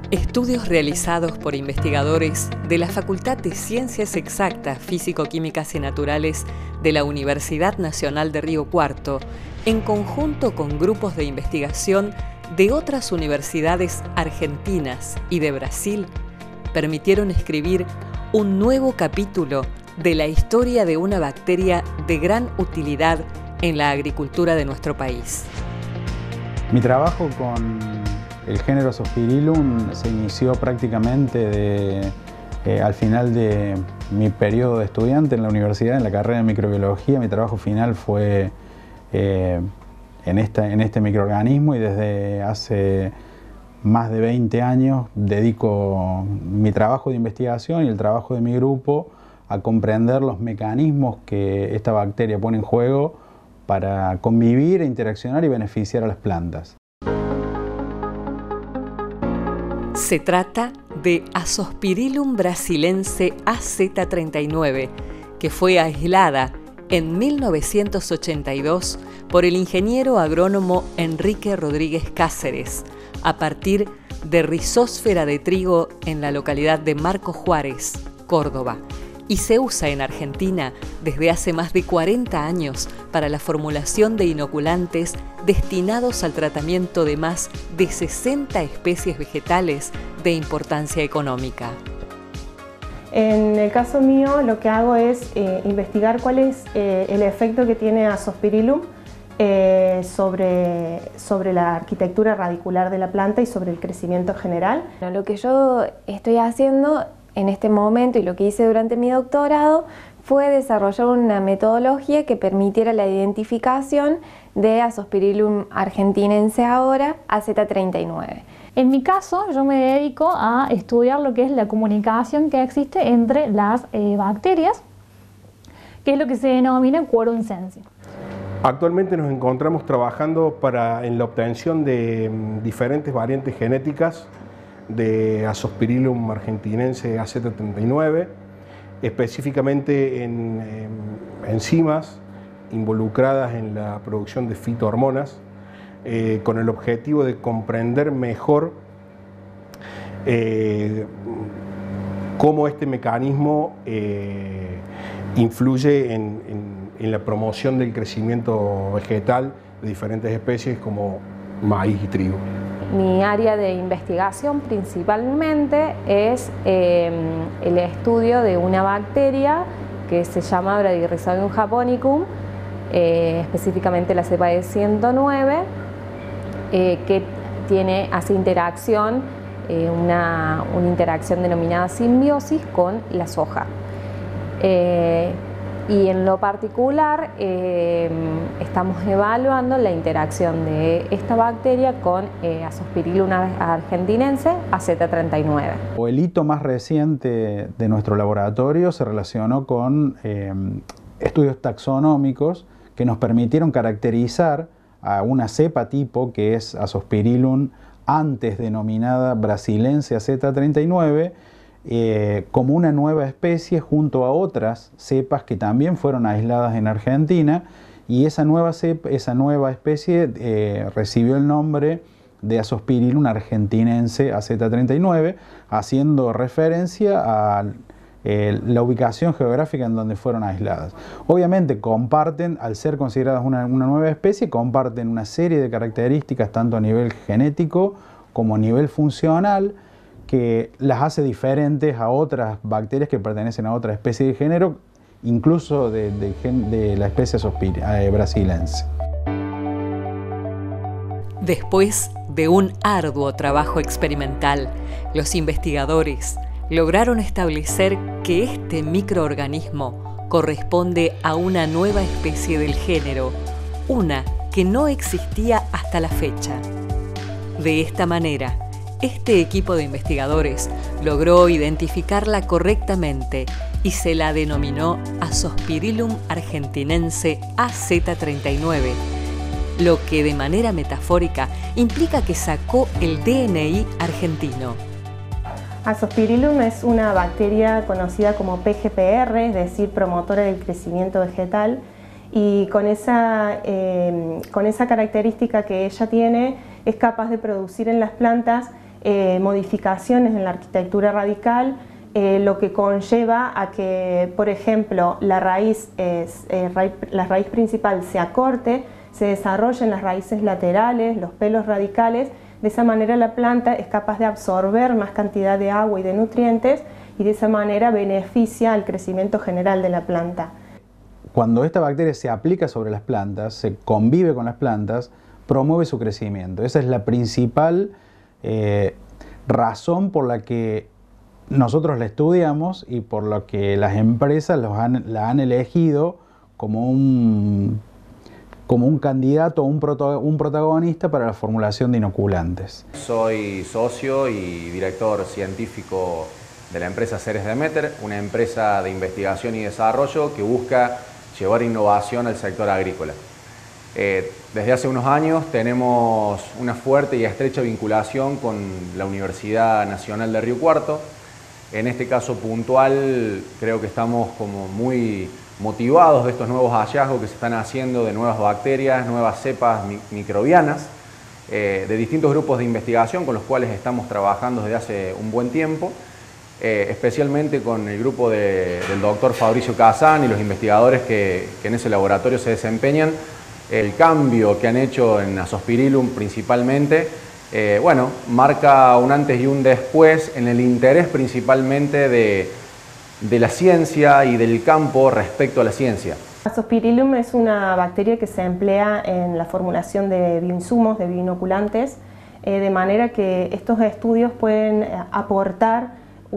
Estudios realizados por investigadores de la Facultad de Ciencias Exactas, Físico-Químicas y Naturales de la Universidad Nacional de Río Cuarto, en conjunto con grupos de investigación de otras universidades argentinas y de Brasil, permitieron escribir un nuevo capítulo de la historia de una bacteria de gran utilidad en la agricultura de nuestro país. Mi trabajo con el género Azospirillum se inició prácticamente al final de mi periodo de estudiante en la universidad, en la carrera de microbiología. Mi trabajo final fue en este microorganismo, y desde hace más de 20 años dedico mi trabajo de investigación y el trabajo de mi grupo a comprender los mecanismos que esta bacteria pone en juego para convivir, interaccionar y beneficiar a las plantas. Se trata de Azospirillum brasilense AZ39, que fue aislada en 1982 por el ingeniero agrónomo Enrique Rodríguez Cáceres, a partir de rizósfera de trigo en la localidad de Marcos Juárez, Córdoba, y se usa en Argentina desde hace más de 40 años para la formulación de inoculantes destinados al tratamiento de más de 60 especies vegetales de importancia económica. En el caso mío, lo que hago es investigar cuál es el efecto que tiene Azospirillum sobre la arquitectura radicular de la planta y sobre el crecimiento general. Lo que yo estoy haciendo en este momento y lo que hice durante mi doctorado fue desarrollar una metodología que permitiera la identificación de Azospirillum argentinense ahora, AZ39. En mi caso, yo me dedico a estudiar lo que es la comunicación que existe entre las bacterias, que es lo que se denomina quorum sensing. Actualmente nos encontramos trabajando en la obtención de diferentes variantes genéticas de Azospirillum argentinense AZ39, específicamente en enzimas involucradas en la producción de fitohormonas, con el objetivo de comprender mejor cómo este mecanismo influye en la promoción del crecimiento vegetal de diferentes especies como maíz y trigo. Mi área de investigación principalmente es el estudio de una bacteria que se llama Bradyrhizobium japonicum, específicamente la cepa de 109, que hace interacción, una interacción denominada simbiosis con la soja. Y en lo particular estamos evaluando la interacción de esta bacteria con Azospirillum argentinense AZ39. El hito más reciente de nuestro laboratorio se relacionó con estudios taxonómicos que nos permitieron caracterizar a una cepa tipo que es Azospirillum antes denominada brasilense AZ39 como una nueva especie junto a otras cepas que también fueron aisladas en Argentina, y esa nueva especie recibió el nombre de Azospirillum argentinense AZ39, haciendo referencia a la ubicación geográfica en donde fueron aisladas. Obviamente comparten, al ser consideradas una nueva especie, comparten una serie de características tanto a nivel genético como a nivel funcional, que las hace diferentes a otras bacterias que pertenecen a otra especie de género, incluso de la especie brasilense. Después de un arduo trabajo experimental, los investigadores lograron establecer que este microorganismo corresponde a una nueva especie del género, una que no existía hasta la fecha. De esta manera, este equipo de investigadores logró identificarla correctamente y se la denominó Azospirillum argentinense AZ39, lo que de manera metafórica implica que sacó el DNI argentino. Azospirillum es una bacteria conocida como PGPR, es decir, promotora del crecimiento vegetal, y con esa característica que ella tiene, es capaz de producir en las plantas modificaciones en la arquitectura radical, lo que conlleva a que, por ejemplo, la raíz principal se acorte, se desarrollen las raíces laterales, los pelos radicales. De esa manera la planta es capaz de absorber más cantidad de agua y de nutrientes y de esa manera beneficia al crecimiento general de la planta. Cuando esta bacteria se aplica sobre las plantas, se convive con las plantas, promueve su crecimiento. Esa es la principal razón por la que nosotros la estudiamos y por lo que las empresas la han elegido como un candidato o un protagonista para la formulación de inoculantes. Soy socio y director científico de la empresa Ceres Demeter, una empresa de investigación y desarrollo que busca llevar innovación al sector agrícola. Desde hace unos años tenemos una fuerte y estrecha vinculación con la Universidad Nacional de Río Cuarto. En este caso puntual creo que estamos como muy motivados de estos nuevos hallazgos que se están haciendo de nuevas bacterias, nuevas cepas microbianas, de distintos grupos de investigación con los cuales estamos trabajando desde hace un buen tiempo, especialmente con el grupo del doctor Fabricio Kazan y los investigadores que en ese laboratorio se desempeñan. El cambio que han hecho en Azospirillum principalmente, bueno, marca un antes y un después en el interés principalmente de la ciencia y del campo respecto a la ciencia. Azospirillum es una bacteria que se emplea en la formulación de bioinsumos, de bioinoculantes, de manera que estos estudios pueden aportar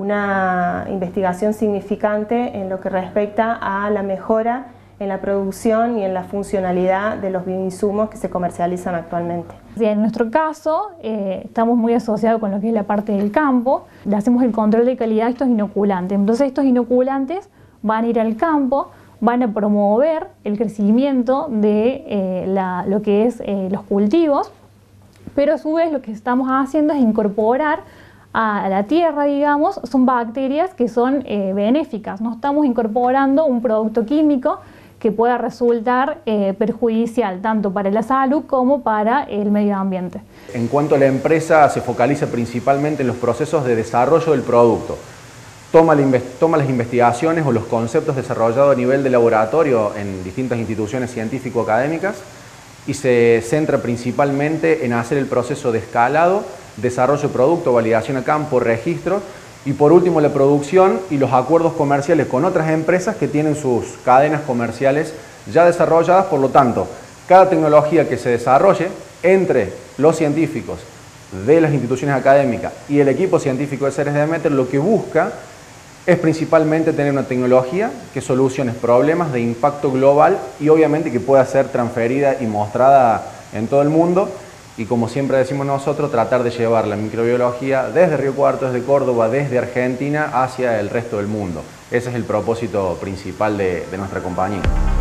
una investigación significante en lo que respecta a la mejora en la producción y en la funcionalidad de los bioinsumos que se comercializan actualmente. En nuestro caso, estamos muy asociados con lo que es la parte del campo, le hacemos el control de calidad a estos inoculantes. Entonces estos inoculantes van a ir al campo, van a promover el crecimiento de lo que es los cultivos, pero a su vez lo que estamos haciendo es incorporar a la tierra, digamos, son bacterias que son benéficas. No estamos incorporando un producto químico que pueda resultar perjudicial tanto para la salud como para el medio ambiente. En cuanto a la empresa, se focaliza principalmente en los procesos de desarrollo del producto. Toma las investigaciones o los conceptos desarrollados a nivel de laboratorio en distintas instituciones científico-académicas y se centra principalmente en hacer el proceso de escalado, desarrollo de producto, validación a campo, registro y por último la producción y los acuerdos comerciales con otras empresas que tienen sus cadenas comerciales ya desarrolladas. Por lo tanto, cada tecnología que se desarrolle entre los científicos de las instituciones académicas y el equipo científico de Ceres Demeter lo que busca es principalmente tener una tecnología que solucione problemas de impacto global y obviamente que pueda ser transferida y mostrada en todo el mundo. Y como siempre decimos nosotros, tratar de llevar la microbiología desde Río Cuarto, desde Córdoba, desde Argentina hacia el resto del mundo. Ese es el propósito principal de nuestra compañía.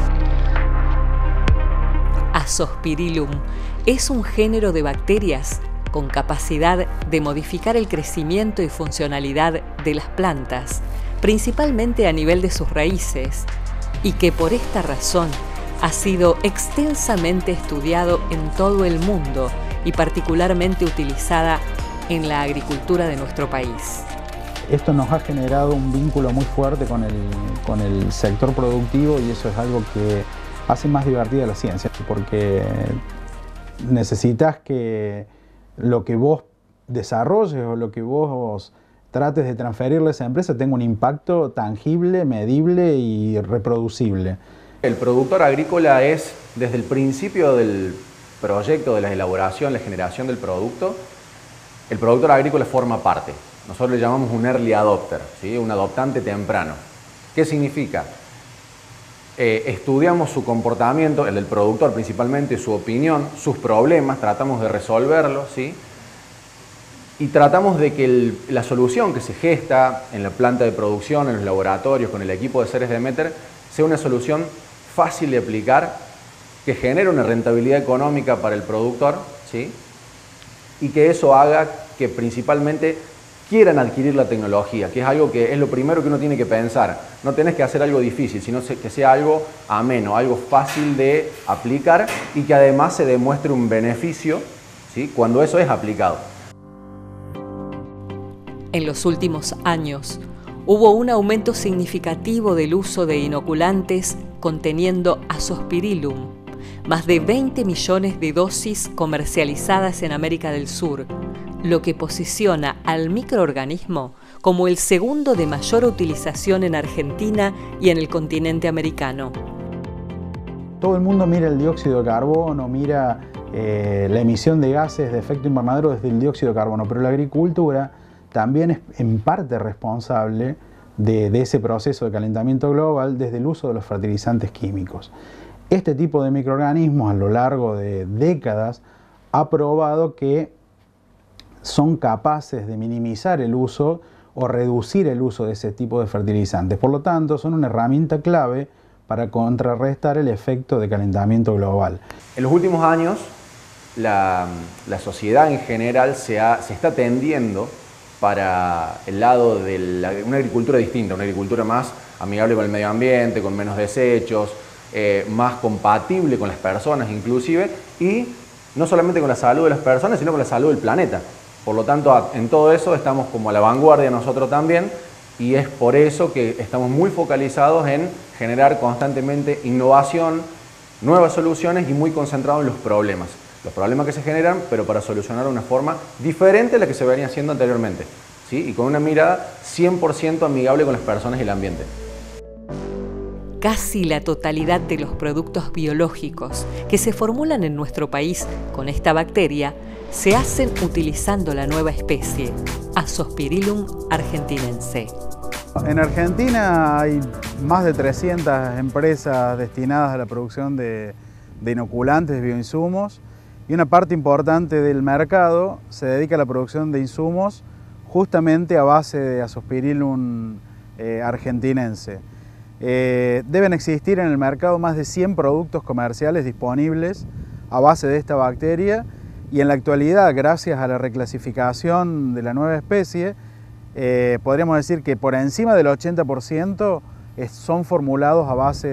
Azospirillum es un género de bacterias con capacidad de modificar el crecimiento y funcionalidad de las plantas, principalmente a nivel de sus raíces, y que por esta razón ha sido extensamente estudiado en todo el mundo y particularmente utilizada en la agricultura de nuestro país. Esto nos ha generado un vínculo muy fuerte con el sector productivo y eso es algo que hace más divertida la ciencia, porque necesitas que lo que vos desarrolles o lo que vos trates de transferirle a esa empresa tenga un impacto tangible, medible y reproducible. El productor agrícola es, desde el principio del proyecto de la elaboración, la generación del producto, el productor agrícola forma parte. Nosotros le llamamos un early adopter, ¿sí? Un adoptante temprano. ¿Qué significa? Estudiamos su comportamiento, el del productor principalmente, su opinión, sus problemas, tratamos de resolverlos, ¿sí? Y tratamos de que la solución que se gesta en la planta de producción, en los laboratorios, con el equipo de Ceres Demeter, sea una solución fácil de aplicar, que genere una rentabilidad económica para el productor, ¿sí? Y que eso haga que principalmente quieran adquirir la tecnología, que es algo que es lo primero que uno tiene que pensar. No tenés que hacer algo difícil, sino que sea algo ameno, algo fácil de aplicar y que además se demuestre un beneficio, ¿sí? Cuando eso es aplicado. En los últimos años, hubo un aumento significativo del uso de inoculantes conteniendo Azospirillum, más de 20 millones de dosis comercializadas en América del Sur, lo que posiciona al microorganismo como el segundo de mayor utilización en Argentina y en el continente americano. Todo el mundo mira el dióxido de carbono, mira la emisión de gases de efecto invernadero desde el dióxido de carbono, pero la agricultura también es en parte responsable de ese proceso de calentamiento global desde el uso de los fertilizantes químicos. Este tipo de microorganismos a lo largo de décadas ha probado que son capaces de minimizar el uso o reducir el uso de ese tipo de fertilizantes. Por lo tanto, son una herramienta clave para contrarrestar el efecto de calentamiento global. En los últimos años, la sociedad en general se está tendiendo para el lado de una agricultura distinta, una agricultura más amigable con el medio ambiente, con menos desechos, más compatible con las personas inclusive, y no solamente con la salud de las personas, sino con la salud del planeta. Por lo tanto, en todo eso estamos como a la vanguardia nosotros también, y es por eso que estamos muy focalizados en generar constantemente innovación, nuevas soluciones y muy concentrados en los problemas que se generan, pero para solucionar de una forma diferente a la que se venía haciendo anteriormente, ¿sí? Y con una mirada 100% amigable con las personas y el ambiente. Casi la totalidad de los productos biológicos que se formulan en nuestro país con esta bacteria se hacen utilizando la nueva especie, Azospirillum argentinense. En Argentina hay más de 300 empresas destinadas a la producción de inoculantes, de bioinsumos, y una parte importante del mercado se dedica a la producción de insumos justamente a base de Azospirillum argentinense. Deben existir en el mercado más de 100 productos comerciales disponibles a base de esta bacteria, y en la actualidad, gracias a la reclasificación de la nueva especie, podríamos decir que por encima del 80% son formulados a base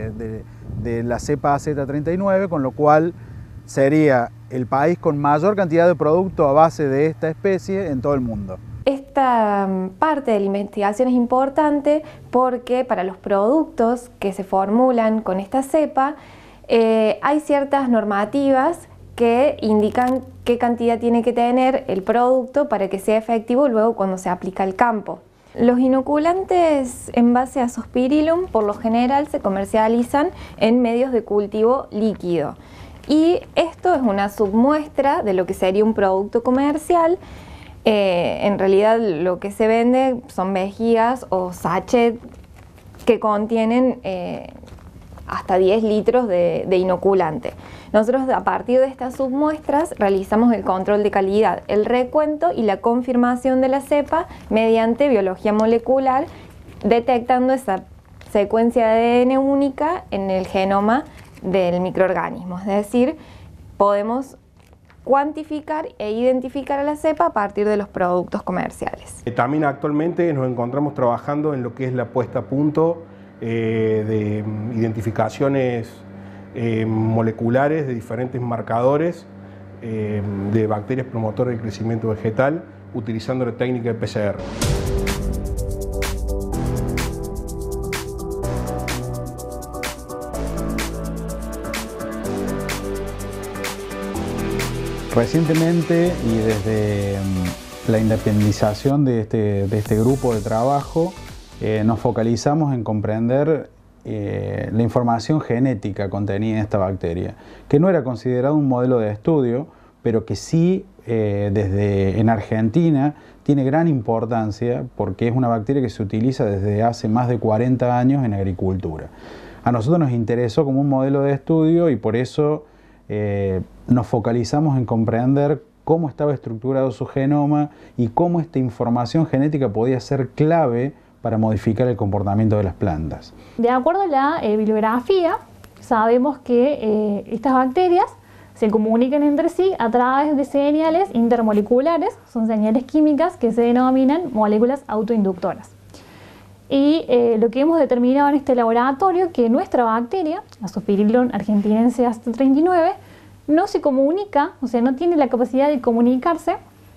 de la cepa AZ39, con lo cual sería el país con mayor cantidad de producto a base de esta especie en todo el mundo. Esta parte de la investigación es importante porque para los productos que se formulan con esta cepa hay ciertas normativas que indican qué cantidad tiene que tener el producto para que sea efectivo luego cuando se aplica al campo. Los inoculantes en base a Azospirillum por lo general se comercializan en medios de cultivo líquido, y esto es una submuestra de lo que sería un producto comercial. En realidad lo que se vende son vejigas o sachets que contienen hasta 10 litros de inoculante. Nosotros a partir de estas submuestras realizamos el control de calidad, el recuento y la confirmación de la cepa mediante biología molecular, detectando esa secuencia de ADN única en el genoma del microorganismo. Es decir, podemos cuantificar e identificar a la cepa a partir de los productos comerciales. También actualmente nos encontramos trabajando en lo que es la puesta a punto de identificaciones moleculares de diferentes marcadores de bacterias promotoras del crecimiento vegetal utilizando la técnica de PCR. Recientemente y desde la independización de este grupo de trabajo, nos focalizamos en comprender la información genética contenida en esta bacteria, que no era considerado un modelo de estudio, pero que sí en Argentina tiene gran importancia porque es una bacteria que se utiliza desde hace más de 40 años en agricultura. A nosotros nos interesó como un modelo de estudio y por eso nos focalizamos en comprender cómo estaba estructurado su genoma y cómo esta información genética podía ser clave para modificar el comportamiento de las plantas. De acuerdo a la bibliografía, sabemos que estas bacterias se comunican entre sí a través de señales intermoleculares, son señales químicas que se denominan moléculas autoinductoras. Y lo que hemos determinado en este laboratorio es que nuestra bacteria, Azospirillum argentinense AZ39, no se comunica, o sea, no tiene la capacidad de comunicarse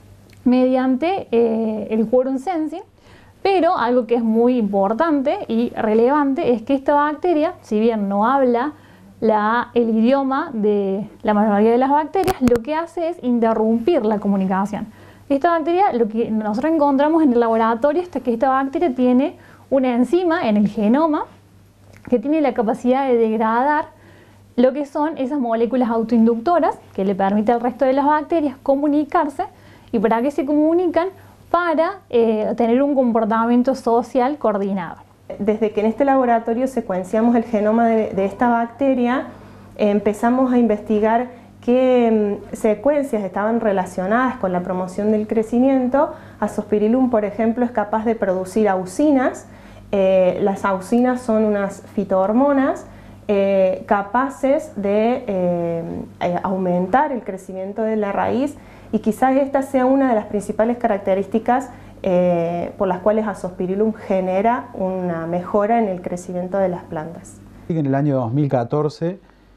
mediante el quorum sensing, pero algo que es muy importante y relevante es que esta bacteria, si bien no habla el idioma de la mayoría de las bacterias, lo que hace es interrumpir la comunicación. Esta bacteria, lo que nosotros encontramos en el laboratorio es que esta bacteria tiene una enzima en el genoma que tiene la capacidad de degradar lo que son esas moléculas autoinductoras que le permite al resto de las bacterias comunicarse. ¿Y para qué se comunican? Para tener un comportamiento social coordinado. Desde que en este laboratorio secuenciamos el genoma de esta bacteria, empezamos a investigar qué secuencias estaban relacionadas con la promoción del crecimiento. Azospirillum, por ejemplo, es capaz de producir auxinas. Las auxinas son unas fitohormonas capaces de aumentar el crecimiento de la raíz, y quizás esta sea una de las principales características por las cuales Azospirillum genera una mejora en el crecimiento de las plantas. En el año 2014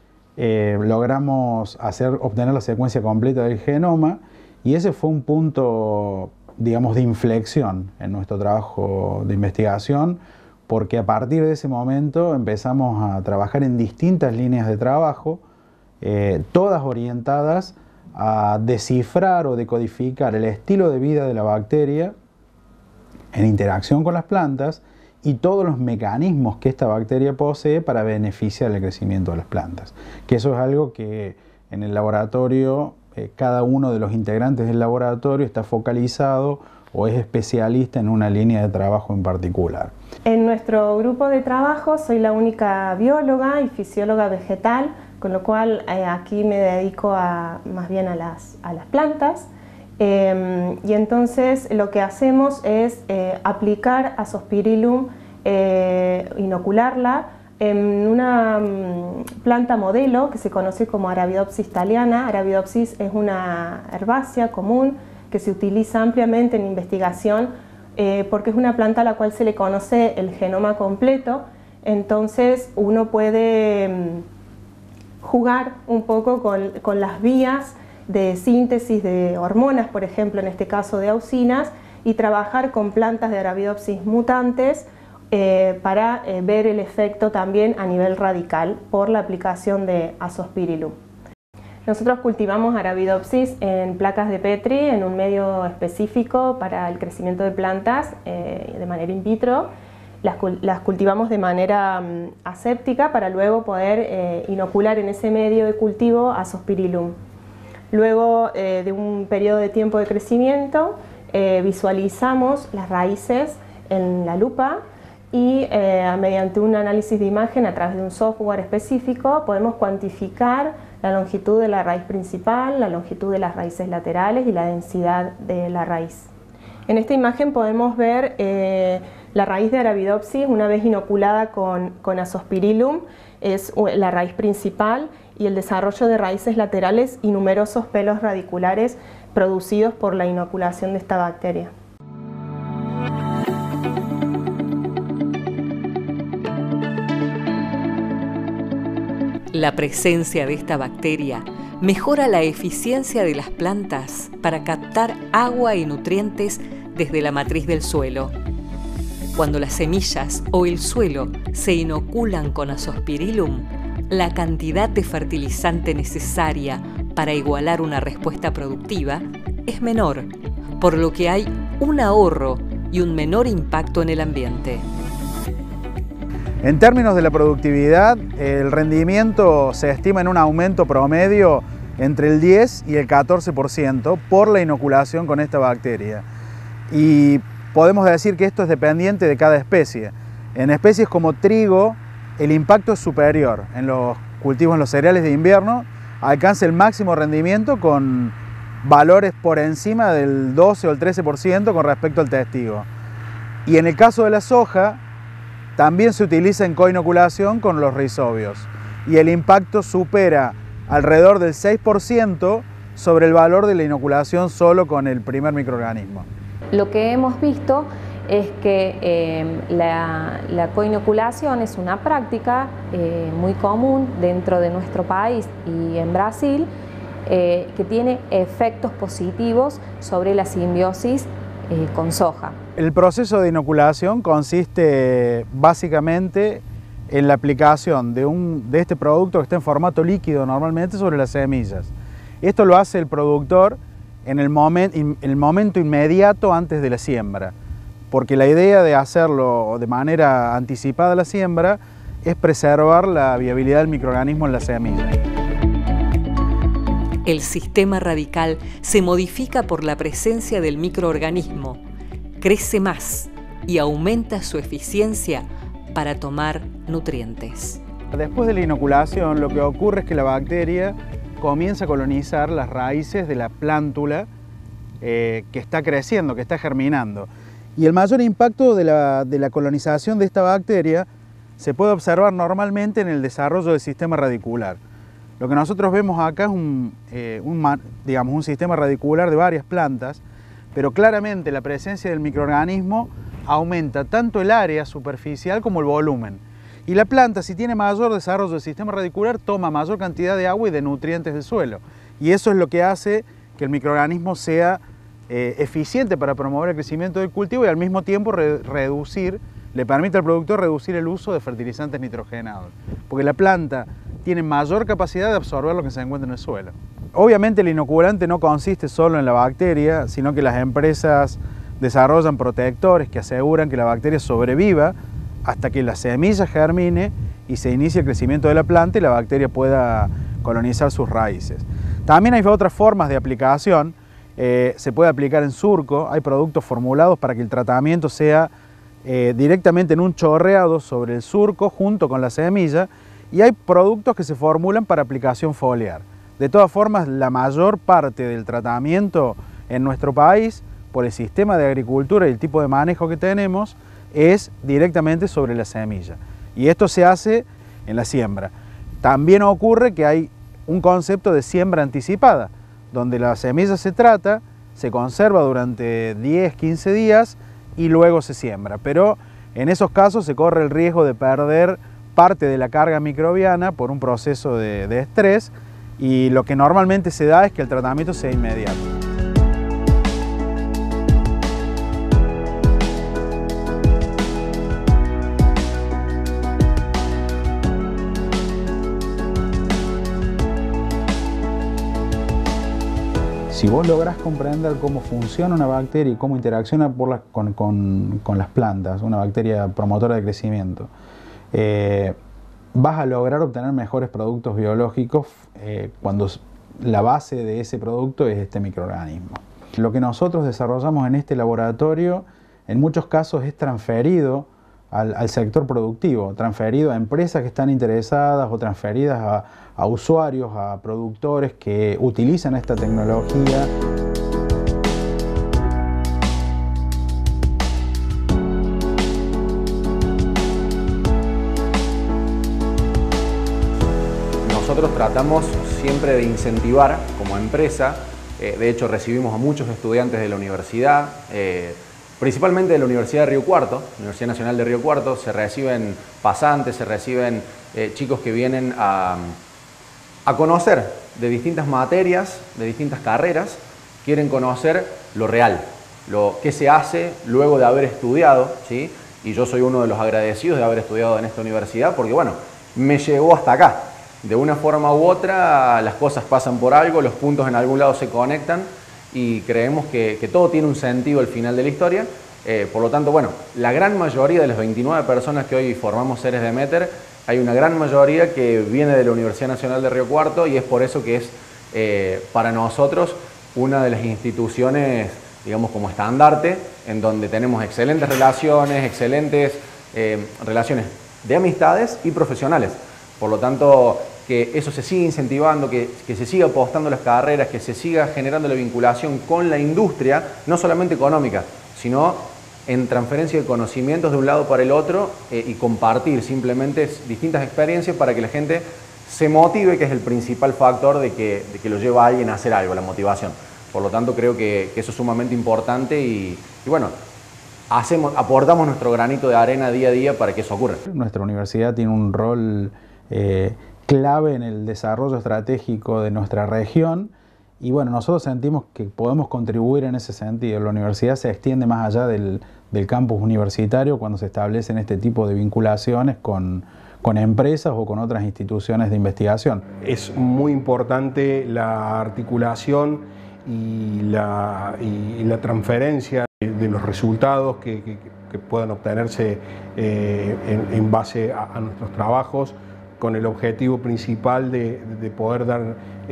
logramos obtener la secuencia completa del genoma, y ese fue un punto, digamos, de inflexión en nuestro trabajo de investigación, porque a partir de ese momento empezamos a trabajar en distintas líneas de trabajo, todas orientadas a descifrar o decodificar el estilo de vida de la bacteria en interacción con las plantas y todos los mecanismos que esta bacteria posee para beneficiar el crecimiento de las plantas. Que eso es algo que en el laboratorio, cada uno de los integrantes del laboratorio está focalizado o es especialista en una línea de trabajo en particular. En nuestro grupo de trabajo soy la única bióloga y fisióloga vegetal, con lo cual aquí me dedico más bien a las plantas. Y entonces lo que hacemos es aplicar Azospirillum, inocularla en una planta modelo que se conoce como Arabidopsis thaliana. Arabidopsis es una herbácea común que se utiliza ampliamente en investigación porque es una planta a la cual se le conoce el genoma completo. Entonces uno puede jugar un poco con las vías de síntesis de hormonas, por ejemplo, en este caso de auxinas, y trabajar con plantas de Arabidopsis mutantes para ver el efecto también a nivel radical por la aplicación de Azospirillum. Nosotros cultivamos Arabidopsis en placas de Petri, en un medio específico para el crecimiento de plantas de manera in vitro. Las cultivamos de manera aséptica para luego poder inocular en ese medio de cultivo Azospirillum. Luego de un periodo de tiempo de crecimiento, visualizamos las raíces en la lupa y mediante un análisis de imagen a través de un software específico podemos cuantificar la longitud de la raíz principal, la longitud de las raíces laterales y la densidad de la raíz. En esta imagen podemos ver la raíz de Arabidopsis una vez inoculada con Azospirillum, es la raíz principal, y el desarrollo de raíces laterales y numerosos pelos radiculares producidos por la inoculación de esta bacteria. La presencia de esta bacteria mejora la eficiencia de las plantas para captar agua y nutrientes desde la matriz del suelo. Cuando las semillas o el suelo se inoculan con Azospirillum, la cantidad de fertilizante necesaria para igualar una respuesta productiva es menor, por lo que hay un ahorro y un menor impacto en el ambiente. En términos de la productividad, el rendimiento se estima en un aumento promedio entre el 10 y el 14% por la inoculación con esta bacteria. Y podemos decir que esto es dependiente de cada especie. En especies como trigo, el impacto es superior. En los cultivos, en los cereales de invierno, alcanza el máximo rendimiento con valores por encima del 12 o el 13% con respecto al testigo. Y en el caso de la soja, también se utiliza en coinoculación con los rhizobios. Y el impacto supera alrededor del 6% sobre el valor de la inoculación solo con el primer microorganismo. Lo que hemos visto es que la coinoculación es una práctica muy común dentro de nuestro país y en Brasil, que tiene efectos positivos sobre la simbiosis con soja. El proceso de inoculación consiste básicamente en la aplicación de este producto que está en formato líquido normalmente sobre las semillas. Esto lo hace el productor en el momento inmediato antes de la siembra, porque la idea de hacerlo de manera anticipada a la siembra es preservar la viabilidad del microorganismo en la semilla. El sistema radical se modifica por la presencia del microorganismo, crece más y aumenta su eficiencia para tomar nutrientes. Después de la inoculación, lo que ocurre es que la bacteria comienza a colonizar las raíces de la plántula que está creciendo, que está germinando. Y el mayor impacto de la colonización de esta bacteria se puede observar normalmente en el desarrollo del sistema radicular. Lo que nosotros vemos acá es un sistema radicular de varias plantas, pero claramente la presencia del microorganismo aumenta tanto el área superficial como el volumen. Y la planta, si tiene mayor desarrollo del sistema radicular, toma mayor cantidad de agua y de nutrientes del suelo. Y eso es lo que hace que el microorganismo sea eficiente para promover el crecimiento del cultivo y al mismo tiempo le permite al productor reducir el uso de fertilizantes nitrogenados. Porque la planta tiene mayor capacidad de absorber lo que se encuentra en el suelo. Obviamente el inoculante no consiste solo en la bacteria, sino que las empresas desarrollan protectores que aseguran que la bacteria sobreviva hasta que la semilla germine y se inicie el crecimiento de la planta y la bacteria pueda colonizar sus raíces. También hay otras formas de aplicación. Se puede aplicar en surco, hay productos formulados para que el tratamiento sea directamente en un chorreado sobre el surco junto con la semilla, y hay productos que se formulan para aplicación foliar. De todas formas, la mayor parte del tratamiento en nuestro país, por el sistema de agricultura y el tipo de manejo que tenemos, es directamente sobre la semilla. Y esto se hace en la siembra. También ocurre que hay un concepto de siembra anticipada, donde la semilla se trata, se conserva durante 10-15 días y luego se siembra. Pero en esos casos se corre el riesgo de perder parte de la carga microbiana por un proceso de estrés, y lo que normalmente se da es que el tratamiento sea inmediato. Si vos lográs comprender cómo funciona una bacteria y cómo interacciona con las plantas, una bacteria promotora de crecimiento, vas a lograr obtener mejores productos biológicos cuando la base de ese producto es este microorganismo. Lo que nosotros desarrollamos en este laboratorio en muchos casos es transferido al sector productivo, transferido a empresas que están interesadas o transferidas a usuarios, a productores que utilizan esta tecnología. Nosotros tratamos siempre de incentivar como empresa, de hecho recibimos a muchos estudiantes de la universidad, principalmente de la Universidad de Río Cuarto, Universidad Nacional de Río Cuarto, se reciben pasantes, se reciben chicos que vienen a conocer de distintas materias, de distintas carreras, quieren conocer lo real, qué se hace luego de haber estudiado, ¿sí? Y yo soy uno de los agradecidos de haber estudiado en esta universidad porque, bueno, me llevó hasta acá. De una forma u otra las cosas pasan por algo, los puntos en algún lado se conectan y creemos que todo tiene un sentido al final de la historia. Por lo tanto, bueno, la gran mayoría de las 29 personas que hoy formamos Seres Demeter, hay una gran mayoría que viene de la Universidad Nacional de Río Cuarto y es por eso que es para nosotros una de las instituciones, digamos, como estandarte, en donde tenemos excelentes relaciones de amistades y profesionales. Por lo tanto, que eso se siga incentivando, que se siga apostando las carreras, que se siga generando la vinculación con la industria, no solamente económica, sino en transferencia de conocimientos de un lado para el otro y compartir simplemente distintas experiencias para que la gente se motive, que es el principal factor de que lo lleva a alguien a hacer algo, la motivación. Por lo tanto, creo que eso es sumamente importante y bueno, aportamos nuestro granito de arena día a día para que eso ocurra. Nuestra universidad tiene un rol clave en el desarrollo estratégico de nuestra región. Y bueno, nosotros sentimos que podemos contribuir en ese sentido. La universidad se extiende más allá del campus universitario cuando se establecen este tipo de vinculaciones con empresas o con otras instituciones de investigación. Es muy importante la articulación y la transferencia de los resultados que puedan obtenerse en base a nuestros trabajos, con el objetivo principal de poder dar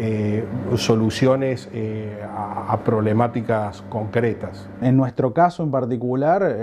soluciones a problemáticas concretas. En nuestro caso en particular,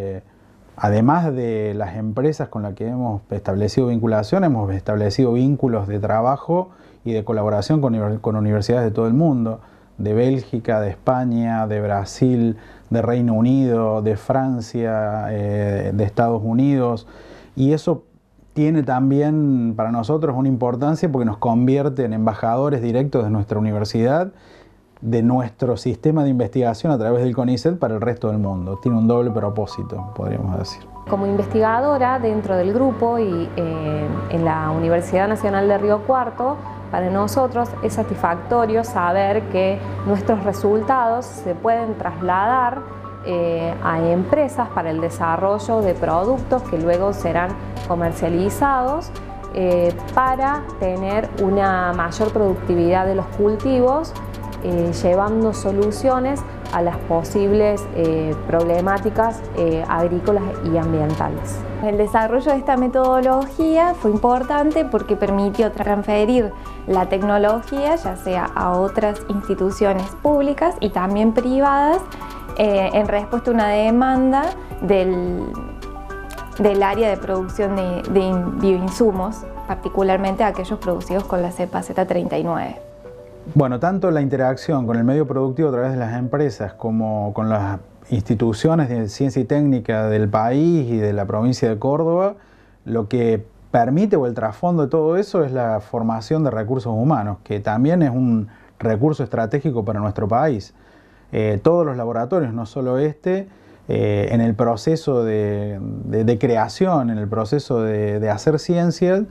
además de las empresas con las que hemos establecido vinculación, hemos establecido vínculos de trabajo y de colaboración con universidades de todo el mundo, de Bélgica, de España, de Brasil, de Reino Unido, de Francia, de Estados Unidos, y eso tiene también para nosotros una importancia porque nos convierte en embajadores directos de nuestra universidad, de nuestro sistema de investigación a través del CONICET para el resto del mundo. Tiene un doble propósito, podríamos decir. Como investigadora dentro del grupo y en la Universidad Nacional de Río Cuarto, para nosotros es satisfactorio saber que nuestros resultados se pueden trasladar a empresas para el desarrollo de productos que luego serán comercializados para tener una mayor productividad de los cultivos, llevando soluciones a las posibles problemáticas agrícolas y ambientales. El desarrollo de esta metodología fue importante porque permitió transferir la tecnología ya sea a otras instituciones públicas y también privadas en respuesta a una demanda del área de producción de bioinsumos, particularmente aquellos producidos con la cepa Z39. Bueno, tanto la interacción con el medio productivo a través de las empresas como con las instituciones de ciencia y técnica del país y de la provincia de Córdoba, lo que permite o el trasfondo de todo eso es la formación de recursos humanos, que también es un recurso estratégico para nuestro país. Todos los laboratorios, no solo este, en el proceso de creación, en el proceso de hacer ciencias,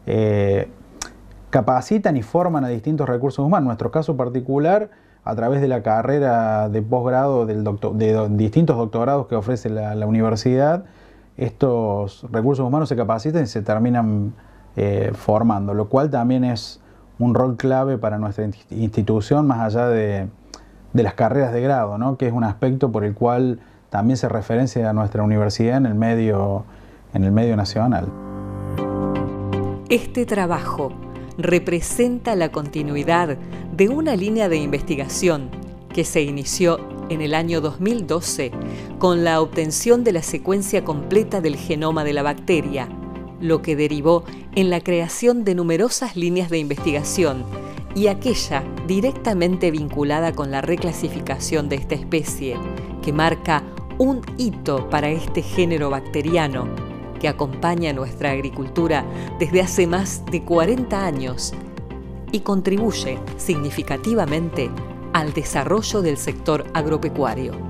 capacitan y forman a distintos recursos humanos. En nuestro caso particular, a través de la carrera de posgrado, de distintos doctorados que ofrece la universidad, estos recursos humanos se capacitan y se terminan formando, lo cual también es un rol clave para nuestra institución, más allá de las carreras de grado, ¿no? Que es un aspecto por el cual también se referencia a nuestra universidad en el medio nacional. Este trabajo representa la continuidad de una línea de investigación que se inició en el año 2012 con la obtención de la secuencia completa del genoma de la bacteria, lo que derivó en la creación de numerosas líneas de investigación y aquella directamente vinculada con la reclasificación de esta especie, que marca un hito para este género bacteriano que acompaña nuestra agricultura desde hace más de 40 años y contribuye significativamente al desarrollo del sector agropecuario.